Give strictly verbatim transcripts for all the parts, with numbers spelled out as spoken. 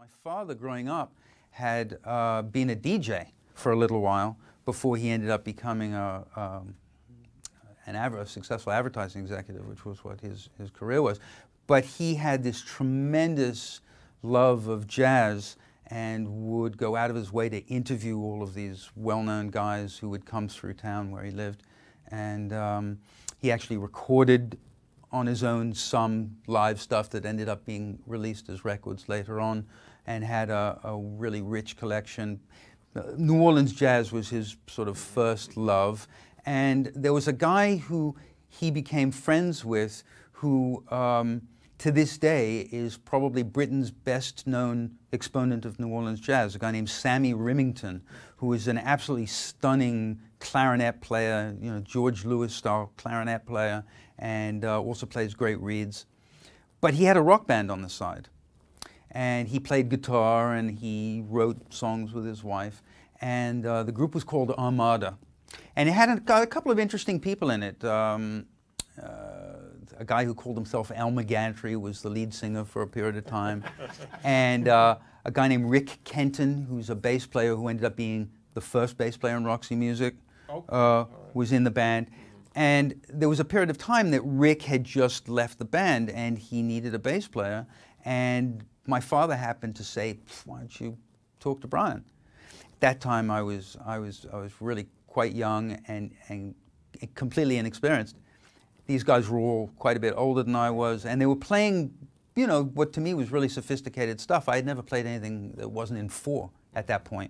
My father, growing up, had uh, been a D J for a little while before he ended up becoming a, um, an adver a successful advertising executive, which was what his, his career was. But he had this tremendous love of jazz and would go out of his way to interview all of these well-known guys who would come through town where he lived. And um, he actually recorded on his own some live stuff that ended up being released as records later on, and had a, a really rich collection. New Orleans jazz was his sort of first love, and there was a guy who he became friends with who um, to this day is probably Britain's best known exponent of New Orleans jazz, a guy named Sammy Remington, who is an absolutely stunning clarinet player, you know, George Lewis style clarinet player, and uh, also plays great reeds. But he had a rock band on the side, and he played guitar and he wrote songs with his wife, and uh, the group was called Armada. And it had a, a couple of interesting people in it. Um, uh, a guy who called himself Al McGantry was the lead singer for a period of time, and uh, a guy named Rick Kenton, who's a bass player who ended up being the first bass player in Roxy Music, okay. uh, right. was in the band. And there was a period of time that Rick had just left the band and he needed a bass player, and my father happened to say, why don't you talk to Bryan? At that time I was, I was, I was really quite young and, and completely inexperienced. These guys were all quite a bit older than I was, and they were playing, you know, what to me was really sophisticated stuff. I had never played anything that wasn't in four at that point.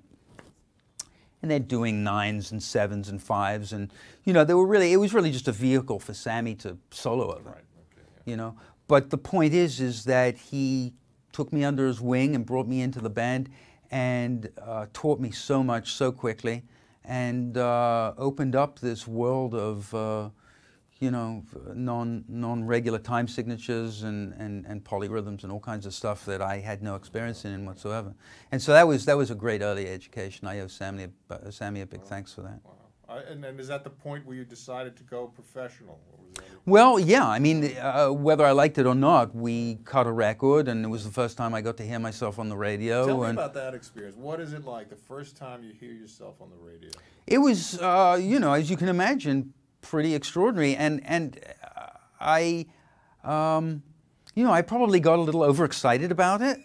And they're doing nines and sevens and fives, and, you know, they were really, it was really just a vehicle for Sammy to solo over, Right. Okay, yeah. you know. But the point is, is that he took me under his wing and brought me into the band and uh, taught me so much so quickly, and uh, opened up this world of, uh, you know, non, non-regular time signatures and, and, and polyrhythms and all kinds of stuff that I had no experience in whatsoever. And so that was, that was a great early education. I owe Sammy a, Sammy a big wow. thanks for that. Wow. Uh, and, and is that the point where you decided to go professional? Or was that well, yeah. I mean, uh, whether I liked it or not, we cut a record, and it was the first time I got to hear myself on the radio. Tell me and about that experience. What is it like the first time you hear yourself on the radio? It was, uh, you know, as you can imagine, pretty extraordinary, and and uh, I, um, you know, I probably got a little overexcited about it,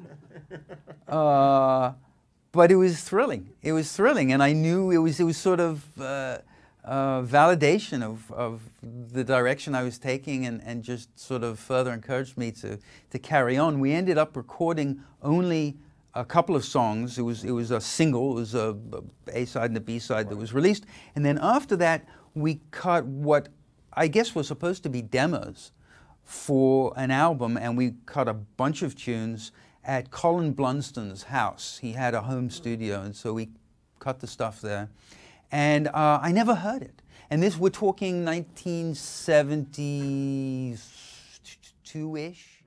uh, but it was thrilling. It was thrilling, and I knew it was it was sort of uh, uh, validation of of the direction I was taking, and and just sort of further encouraged me to to carry on. We ended up recording only a couple of songs. It was it was a single. It was a, a A side and a B side that was released, and then after that, we cut what I guess was supposed to be demos for an album, and we cut a bunch of tunes at Colin Blunston's house. He had a home studio, and so we cut the stuff there. And uh, I never heard it. And this, we're talking nineteen seventy-two-ish.